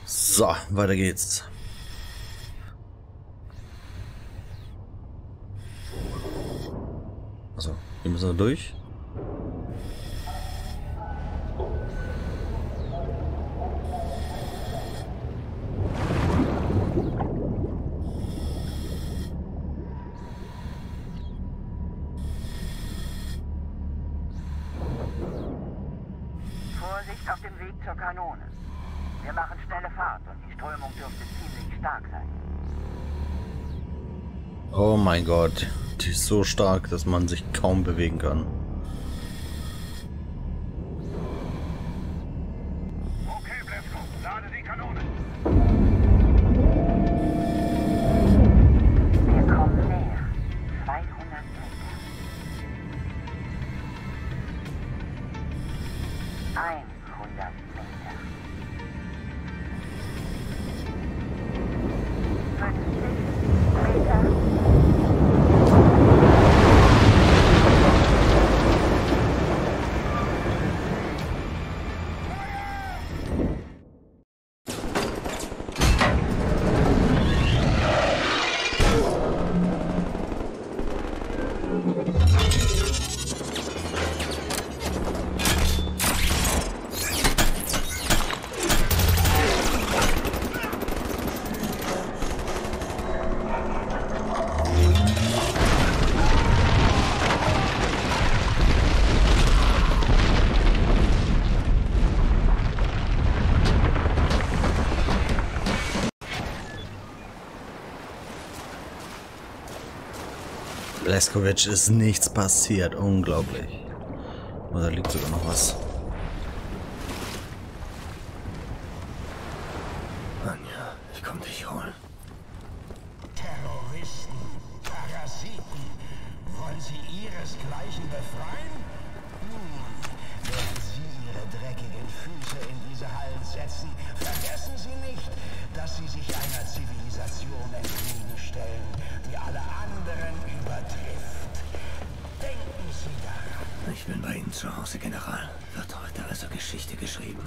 So, weiter geht's. Also, hier müssen wir durch. Vorsicht auf dem Weg zur Kanone. Wir machen schnelle Fahrt und die Strömung dürfte ziemlich stark sein. Oh mein Gott, die ist so stark, dass man sich kaum bewegen kann. Okay, Blasco, lade die Kanone. Wir kommen näher. 200 Meter. 100 Meter. 50 Meter. Blazkowicz ist nichts passiert, unglaublich. Oh, da liegt sogar noch was. Anja, ich komm dich holen. Terroristen, Parasiten, wollen Sie ihresgleichen befreien? Wenn Sie Ihre dreckigen Füße in diese Hallen setzen, vergessen Sie nicht, dass Sie sich einer Zivilisation entgegenstellen, die alle anderen übertrifft. Denken Sie daran. Ich bin bei Ihnen zu Hause, General. Wird heute also Geschichte geschrieben.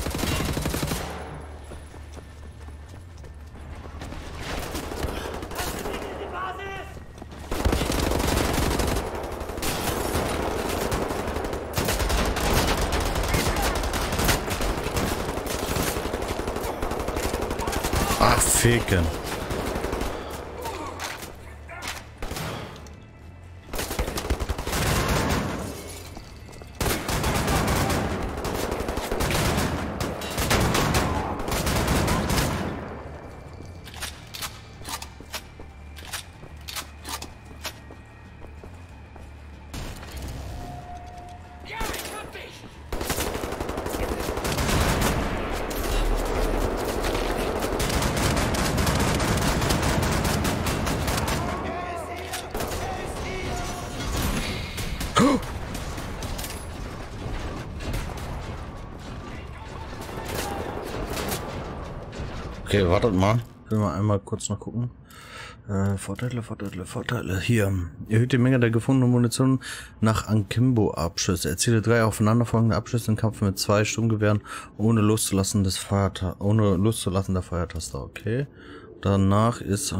Ach, ficken. Okay, wartet mal. Ich will mal einmal kurz noch gucken. Vorteile. Hier. Erhöht die Menge der gefundenen Munition nach Akimbo-Abschüsse. Erziele 3 aufeinanderfolgende Abschüsse im Kampf mit 2 Sturmgewehren ohne loszulassen der Feuertaste. Okay. Danach ist...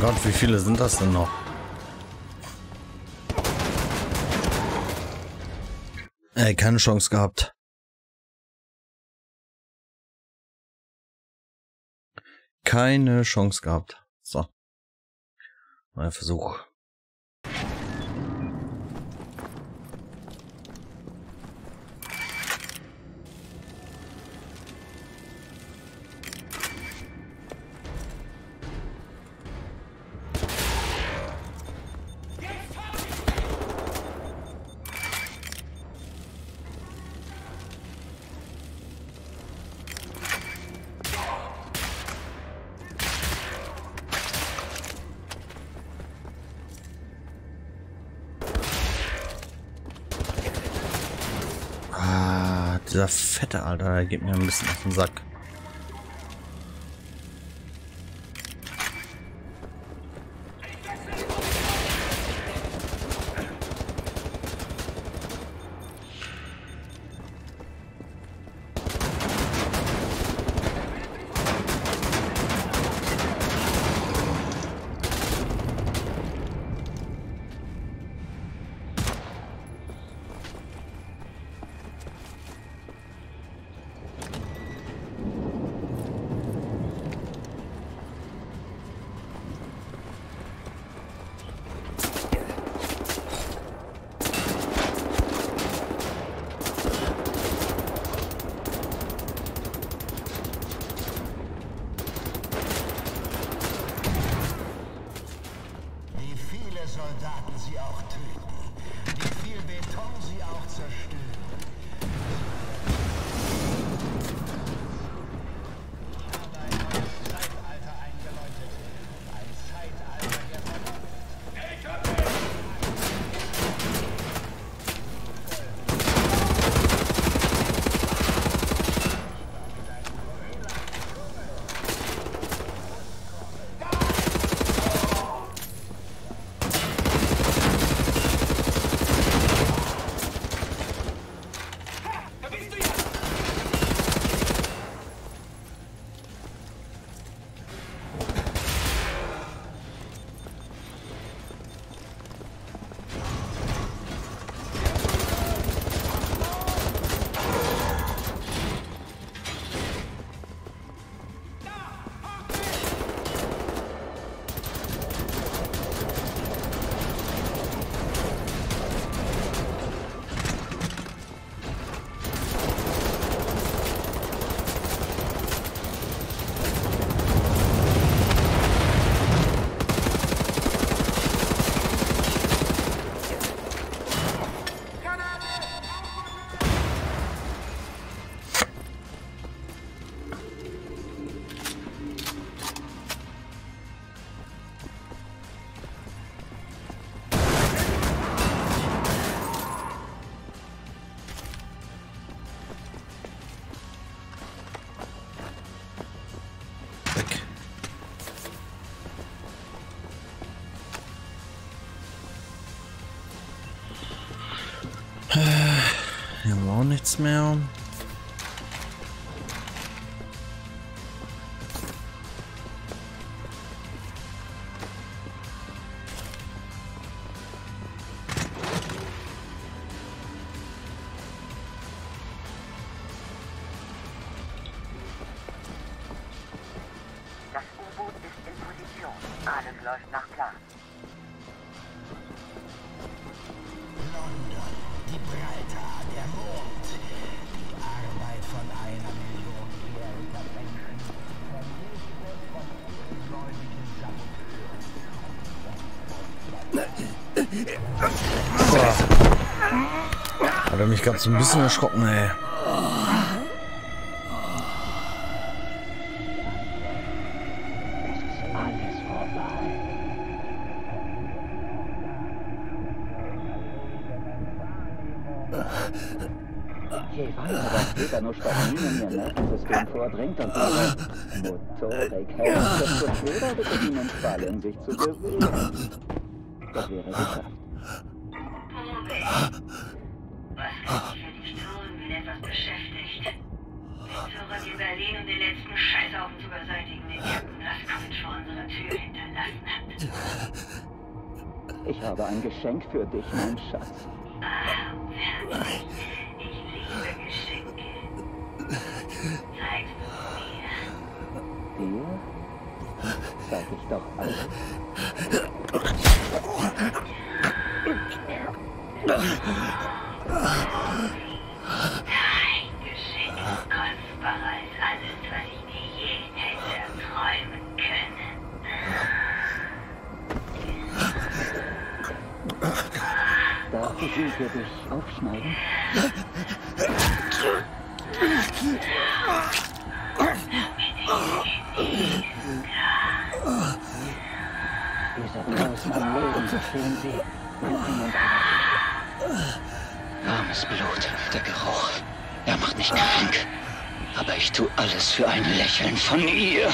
Gott, wie viele sind das denn noch? Ey, keine Chance gehabt. Keine Chance gehabt. So. Neuer Versuch. Dieser fette Alter, der geht mir ein bisschen auf den Sack. Soldaten sie auch töten, wie viel Beton sie auch zerstören. Ich habe ein neues Zeitalter eingeläutet. Ein Zeitalter der Vernunft. Hier haben wir auch nichts mehr. Das U-Boot ist in Position. Alles läuft nach Plan. London, Gibraltar, der Mond. Die Arbeit von 1 Million jähriger Menschen. Vernichtet von ungläubigen Saboteuren. Hat er mich gerade so ein bisschen erschrocken, ey. Je weiter das Beta-Nussbamin in ihr Nervensystem vordringt und ihre Motorik hält, desto schwerer wird es ihnen fallen, sich zu bewegen. Das wäre geschafft. Was kann ich für dich tun? Bin etwas beschäftigt. Bin zurück in Berlin, um den letzten Scheißhaufen zu beseitigen, den Captain Laskovic vor unserer Tür hinterlässt. gelassen habt. Ich habe ein Geschenk für dich, mein Schatz. Fertig. Ich liebe Geschenke. Zeigst du mir? Dir zeig ich doch alles. Dein Geschenk ist kostbarer als alles, was ich mir je hätte erträumen können. Darf ich ihn für dich aufschneiden? Dieser Frau ist mein Leben, verstehen Sie? Warmes Blut, der Geruch. Er macht mich krank. Aber ich tue alles für ein Lächeln von ihr.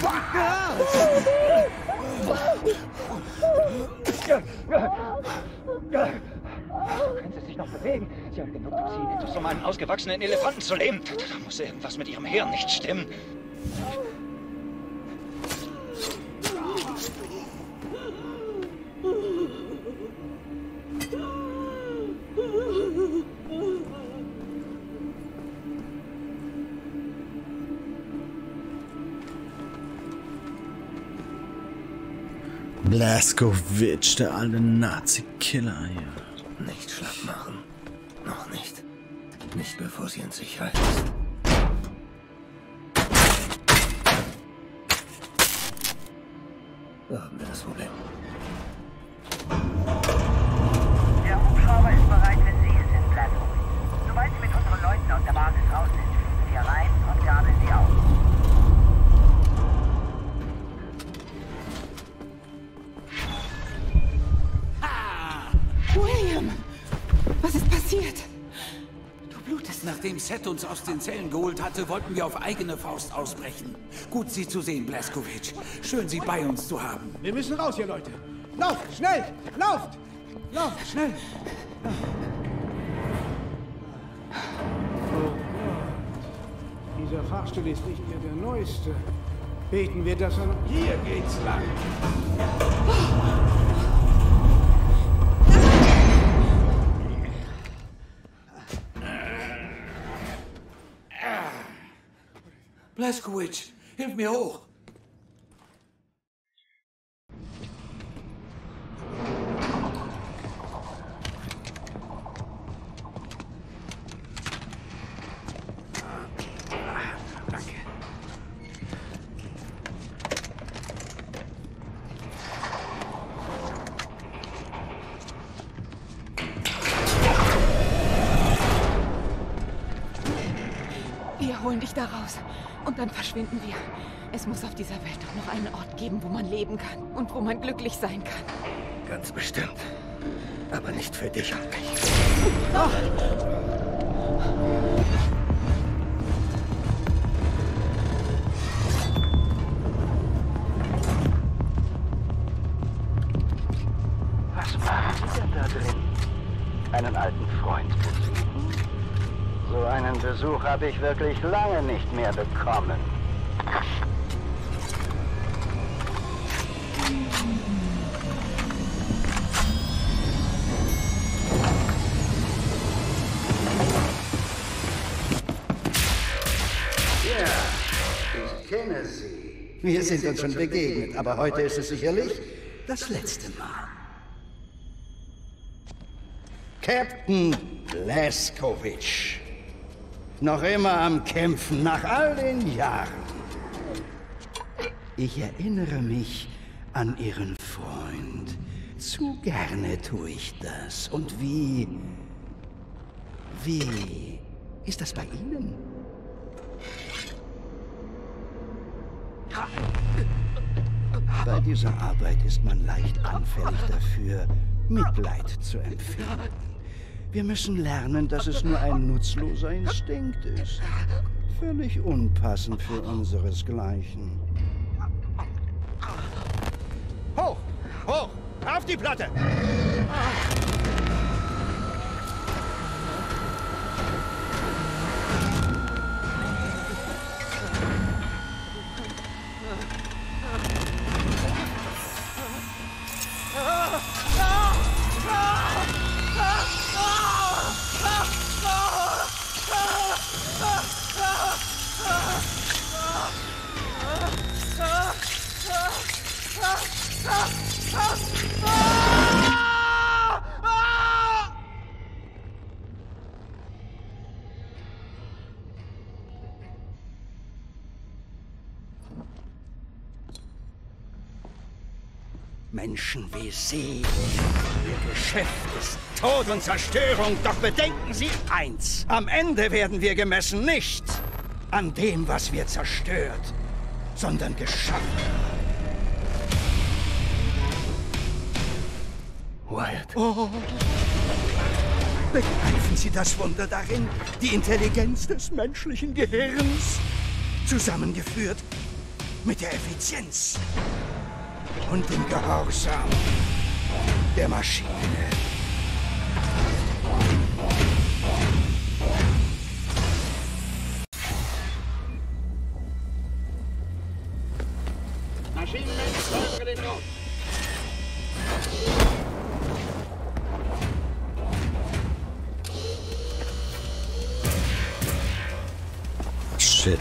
Können Sie sich noch bewegen? Sie haben genug Toxin, Um einen ausgewachsenen Elefanten zu leben. Da muss irgendwas mit ihrem Hirn nicht stimmen. Blazkowicz, der alte Nazi-Killer hier. Nicht schlapp machen. Noch nicht. Nicht bevor sie in Sicherheit ist. Da haben wir das Problem. Der Hubschrauber ist bereit, wenn Sie es sind, Blazkowicz. Sobald Sie mit unseren Leuten aus der Basis raus sind, fliegen wir rein und gabeln Sie auf. William! Was ist passiert? Du blutest. Nachdem Seth uns aus den Zellen geholt hatte, wollten wir auf eigene Faust ausbrechen. Gut, Sie zu sehen, Blazkowicz. Schön, Sie bei uns zu haben. Wir müssen raus hier, Leute. Lauft, schnell! Lauft! Lauft, schnell! Oh Gott. Dieser Fahrstuhl ist nicht mehr der neueste. Beten wir, dass er noch... Hier geht's lang! Blazkowicz, hilf mir hoch! Danke. Wir holen dich da raus. Und dann verschwinden wir. Es muss auf dieser Welt doch noch einen Ort geben, wo man leben kann. Und wo man glücklich sein kann. Ganz bestimmt. Aber nicht für dich und mich. Was machen Sie denn da drin? Einen alten Freund besuchen? So einen Besuch habe ich wirklich lange nicht mehr bekommen. Ja, ich kenne Sie. Wir sind uns schon begegnet, aber heute ist es sicherlich das letzte Mal. Captain Blazkowicz. Noch immer am Kämpfen, nach all den Jahren. Ich erinnere mich an Ihren Freund. Zu gerne tue ich das. Und wie ist das bei Ihnen? Bei dieser Arbeit ist man leicht anfällig dafür, Mitleid zu empfinden. Wir müssen lernen, dass es nur ein nutzloser Instinkt ist. Völlig unpassend für unseresgleichen. Hoch! Hoch! Auf die Platte! Menschen wie Sie. Ihr Geschäft ist Tod und Zerstörung, doch bedenken Sie eins. Am Ende werden wir gemessen nicht an dem, was wir zerstört, sondern geschaffen. Wyatt. Oh. Begreifen Sie das Wunder darin? Die Intelligenz des menschlichen Gehirns, zusammengeführt mit der Effizienz und dem Gehorsam der Maschine. Maschinenmensch, steuere den Raum. Shit.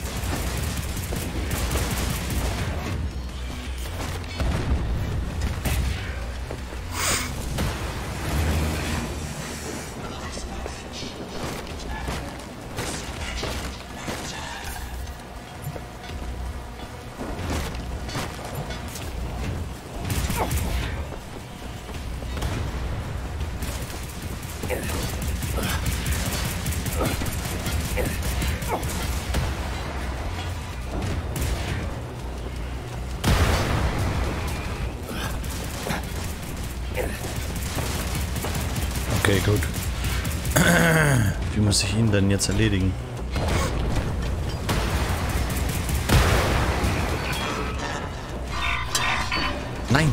Okay, gut. Wie muss ich ihn denn jetzt erledigen? Nein!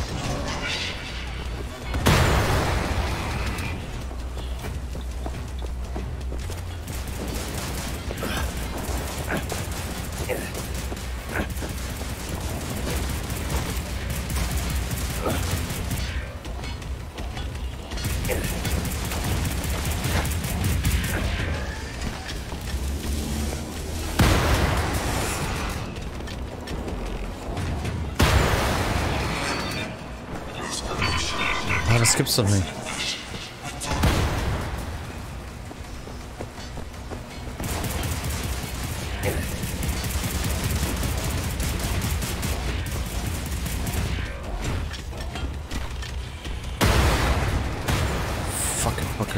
Ah, das gibt's doch nicht. Fucking Pocket.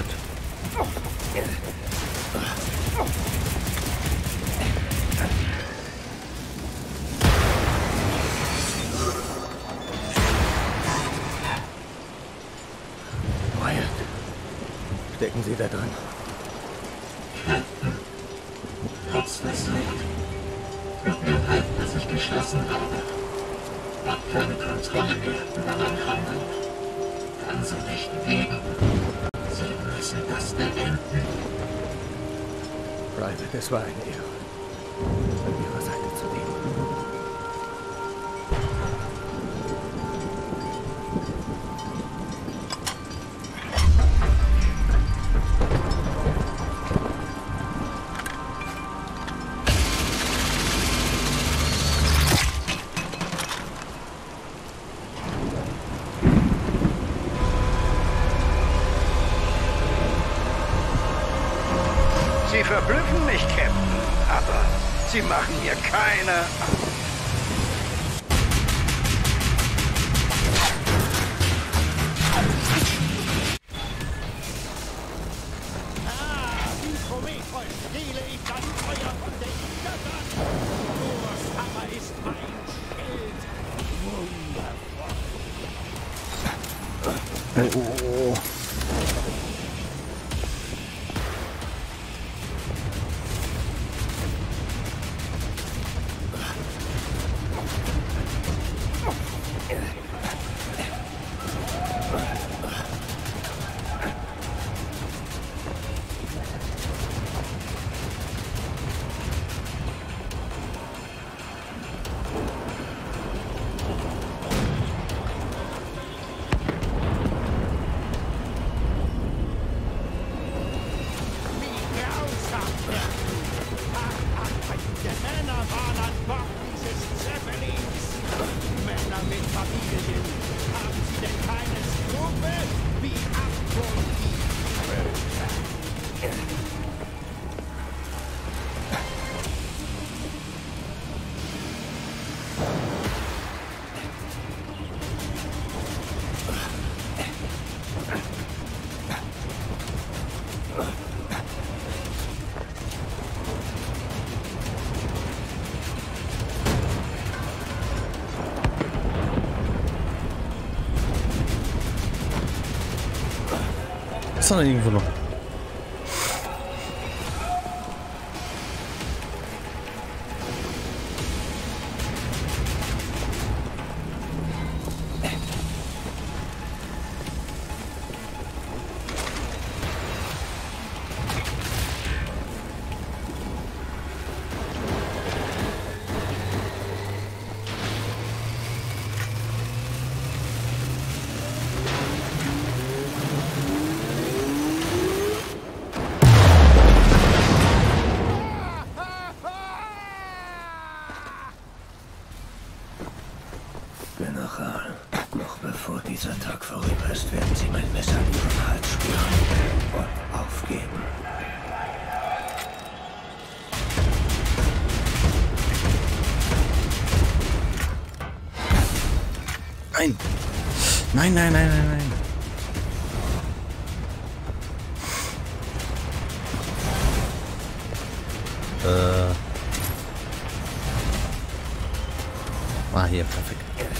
Stecken Sie da drin. Trotz des Licht. Tut mir leid, dass ich geschlossen habe. Hab keine Kontrolle mehr über mein Handeln. Kann so nicht geben. Sie müssen das beenden. Private, es war eine Ehre, an Ihrer Seite zu dienen. Sie verblüffen mich, Captain, aber Sie machen mir keine Angst. Wie Prometheus stehle ich das Feuer von den Göttern. Nur Hammer ist mein Schild. Wundervoll. Oh. Gibt's da irgendwo noch? General, noch bevor dieser Tag vorüber ist, werden Sie mein Messer in Ihrem Hals spüren und aufgeben. Nein! Nein, nein, nein, nein, nein! Ah, hier, perfekt.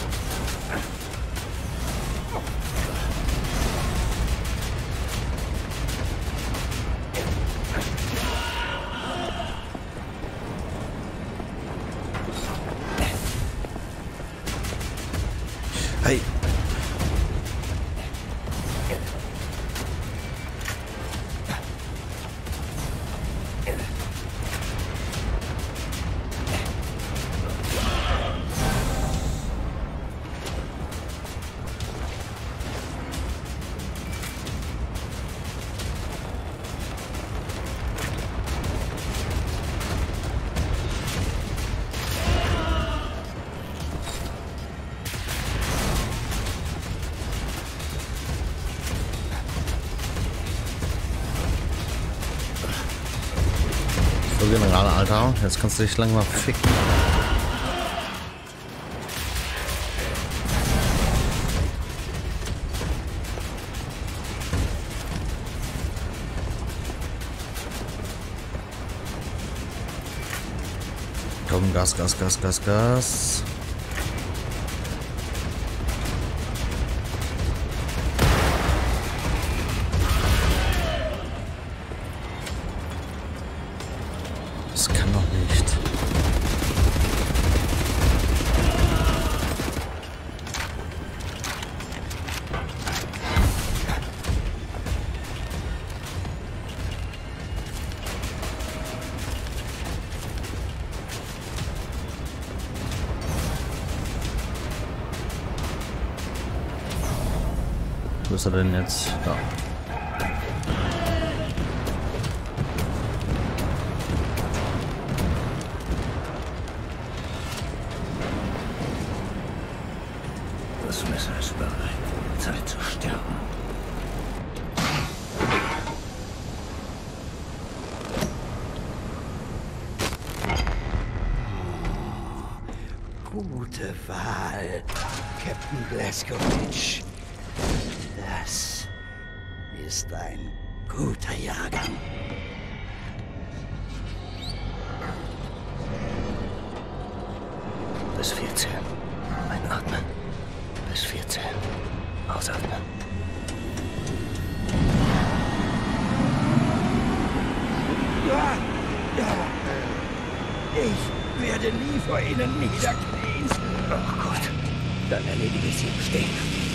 Hey. So, General, Alter, jetzt kannst du dich lang mal ficken. Komm, Gas, Gas, Gas, Gas, Gas. Das kann doch nicht. Wo ist er denn jetzt? Da. Das Messer ist bereit. Zeit zu sterben. Gute Wahl, Captain Blazkowicz. Das ist ein guter Jahrgang. Bis 14. Einatmen. Bis 14. Ausatmen. Ich werde nie vor Ihnen niederknien. Oh Gott. Dann erledige ich Sie im Stehen.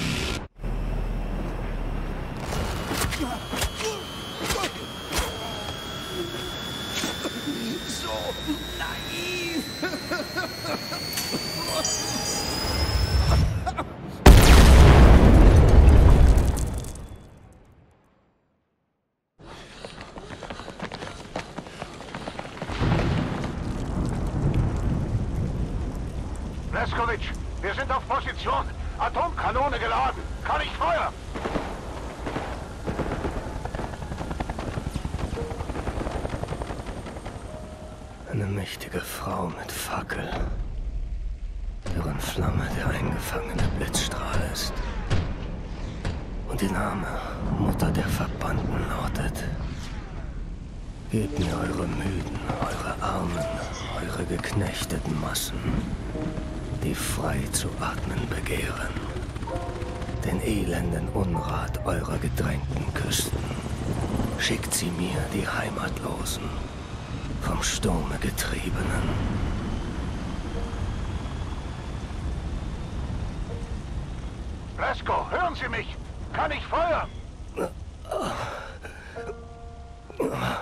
So naiv. Blazkowicz, wir sind auf Position. Atomkanone geladen. Kann ich feuern? Eine mächtige Frau mit Fackel, deren Flamme der eingefangene Blitzstrahl ist. Und ihr Name, Mutter der Verbannten, lautet: Gebt mir eure Müden, eure Armen, eure geknechteten Massen, die frei zu atmen begehren. den elenden Unrat eurer gedrängten Küsten. Schickt sie mir, die Heimatlosen, vom Sturme getriebenen. Blasco, hören Sie mich! Kann ich feuern?